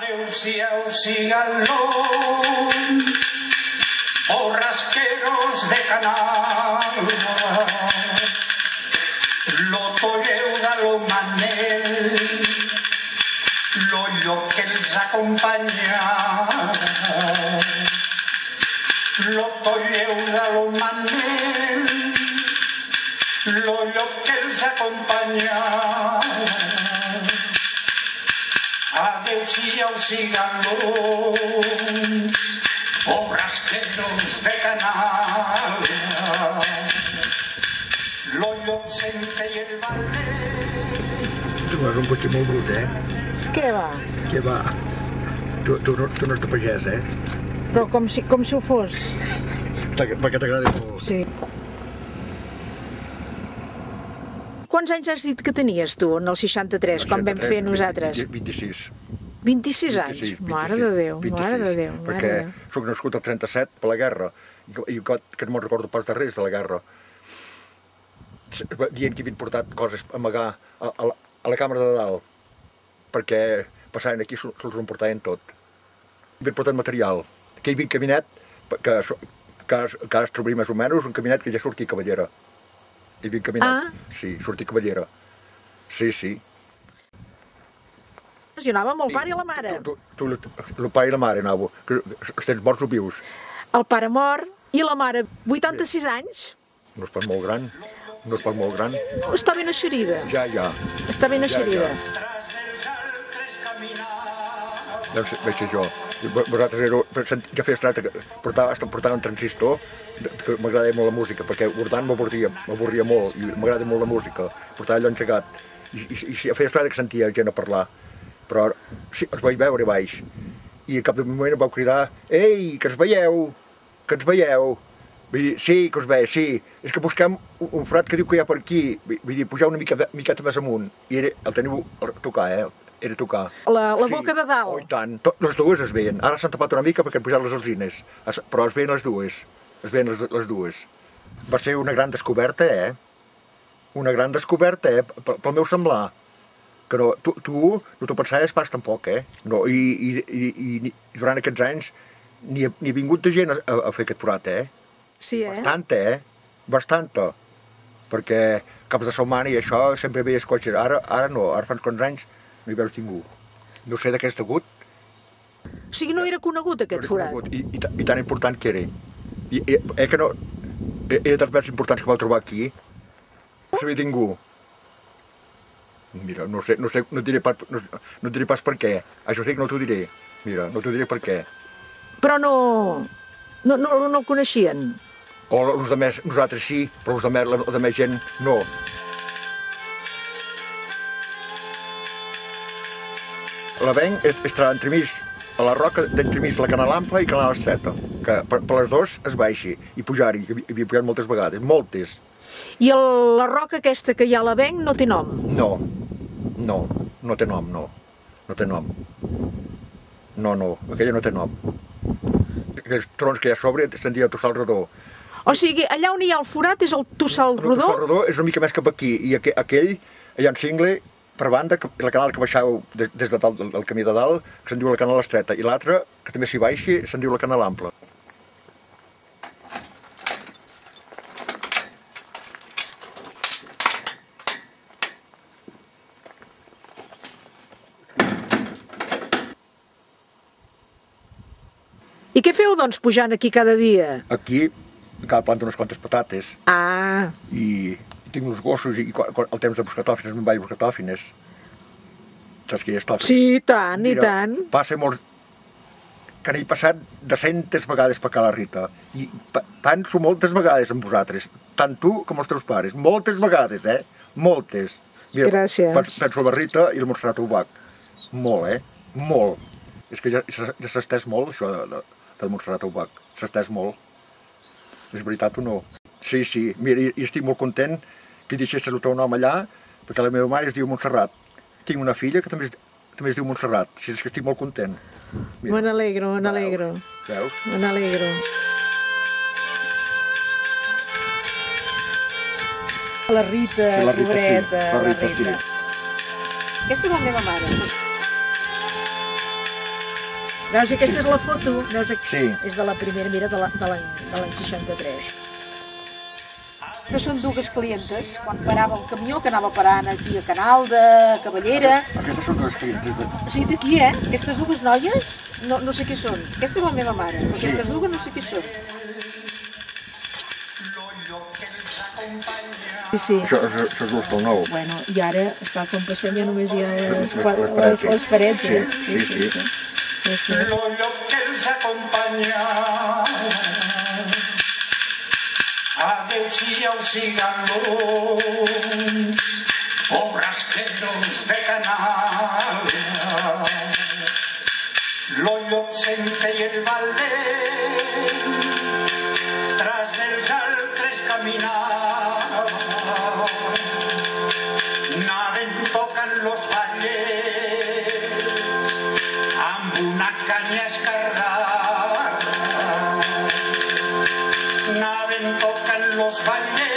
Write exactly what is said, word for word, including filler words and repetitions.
Adeu-siau, síganlo, borrasqueros de canal. Lo tolleu de lo Manel, lo lloc que els acompanya. Lo tolleu de lo Manel, lo lloc que els acompanya. Adeu-siau, síganlo, borrasqueros de canal. Lo lloc sempre i el valer. Tu vas un cotxe molt brut, eh? Què va? Què va? Tu, tu, no, tu no ets de pagès, eh? Però com si, com si ho fos. Perquè t'agrada molt. Sí. Quants anys has dit que tenies tu en el seixanta-tres, quan vam fer nosaltres? vint-i-sis. vint-i-sis anys? Mare de Déu, mare de Déu. Perquè soc nascut al trenta-set per la guerra, i que no me'n recordo pas de res de la guerra. Dient que havien portat coses a amagar a, a, a la càmera de dalt, perquè passaven aquí se'ls ho emportaven tot. Havien portat material, que hi havia un caminet, que, que, que es trobria més o menys, un caminet que ja sortia cavallera. Hi havia un caminet, ah. sí, sortia cavallera. Sí, sí. Jo anava amb el pare i la mare. Tu, tu, tu, el pare i la mare anava, que els tens morts o vius? El pare mort i la mare, vuitanta-sis anys. No és pas molt gran. No és pas molt gran. Està ben eixerida. Ja, ja. Està ben eixerida. Ja, ja. Veig jo. Vosaltres éreu... Ja feia estona que portava, portava un transistor, que m'agradava molt la música, perquè Bordant m'avorria, m'avorria molt, i m'agrada molt la música. Portava allò engegat. I, i, i feia estona que sentia gent a parlar. Però sí, els vaig veure baix. I al cap d'un moment em vau cridar: «Ei, que ens veieu! Que ens veieu!» Vull dir, sí, que us veig, sí. És que busquem un, un forat que diu que hi ha per aquí. Vull dir, pujar una mica, miqueta més amunt. I era, el teniu a tocar, eh? Era a tocar. La, la sí. boca de dalt. Oh, i tant. Tot, les dues es veien. Ara s'han tapat una mica perquè han pujat les alzines. Però es veien les dues. Es veien les, les dues. Va ser una gran descoberta, eh? Una gran descoberta, eh? Pel meu semblar. Que no, tu, tu no t'ho pensaves pas tampoc, eh? No, i, i, i, i durant aquests anys n'hi ha, ha vingut de gent a, a fer aquest forat, eh? Sí, eh? Bastanta, eh? Bastanta. Perquè caps de setmana i això sempre veies cotxes. Ara, ara no, ara fa uns quants anys no hi veus ningú. No sé de què és degut. O sigui, no era conegut aquest no forat? Conegut. I, i, I tan important que era. I, i, eh, que no, era dels més importants que vau trobar aquí. No sabia ningú. Mira, no sé, no sé, no diré pas, no, no diré pas per què. Això sí que no t'ho diré. Mira, no t'ho diré per què. Però no... No, no, no el coneixien? O els altres, nosaltres sí, però els altres, la altra gent no. L'avenc estarà entremig a la roca, d'entremig la Canal Ampla i Canal Estreta, que per, per les dues es baixi i pujar-hi, que havia pujat moltes vegades, moltes. I el, la roca aquesta que hi ha a l'avenc no té nom? No, no, no té nom, no. No té nom. No, no, aquella no té nom. Aquells trons que hi ha a sobre se'n diu Tossal Rodó. O sigui, allà on hi ha el forat és el Tossal Rodó? El Tossal Rodó és una mica més cap aquí, i aquell, allà en cingle, per banda, la canal que baixau des de dalt, del camí de dalt, que se'n diu la Canal Estreta, i l'altra, que també s'hi baixi, se'n diu la Canal Ampla. I què feu, doncs, pujant aquí cada dia? Aquí, cada planta unes quantes patates. Ah. I, i tinc uns gossos, i quan, al temps de buscar tòfines, me'n vaig a buscar tòfines. Saps que hi ha tòfines? Sí, i tant, Mira, i tant. Passa molt... Que n'he passat de centes vegades per Cala Rita. I penso moltes vegades amb vosaltres, tant tu com els teus pares. Moltes vegades, eh? Moltes. Mira, gràcies. Penso a la Rita i la Montserrat Ubach. Molt, eh? Molt. És que ja, ja s'ha estès molt, això de, de, de Montserrat Ubach. S'ha estès molt. És veritat o no? Sí, sí. Mira, i, i estic molt content que deixessis el teu nom allà, perquè la meva mare es diu Montserrat. Tinc una filla que també es, també es diu Montserrat. Sí, és que estic molt content. Me n'alegro, me n'alegro. Veus? Me n'alegro. La Rita, sí, la Rita, pobreta, sí. La Rita, la Rita. Sí. Aquesta és la meva mare. Veus, aquesta és la foto, veus aquí? Sí. És de la primera, mira, de la- de l'any de l'any seixanta-tres. Aquestes són dues clientes, quan parava el camió, que anava parant aquí a Canal de Cavallera. Aquestes són dues clientes. O sigui, d'aquí, eh? Aquestes dues noies, no, no sé què són. Aquesta és la meva mare, però Sí. aquestes dues no sé què són. Sí, sí. Això, això, això és l'Hostal Nou. Bueno, i ara, esclar, quan passem ja només hi ha les, Les- les parets, sí. les parets, eh? Sí, sí, sí. sí, sí. L'ollo que els acompanya. Adéu-siau, cigalons, borrasqueros de canal. L'ollo se'n feia el valent, tras dels altres caminava. Anaven tocant los ballets amb una canya escarrada. Anaven tocant los ballets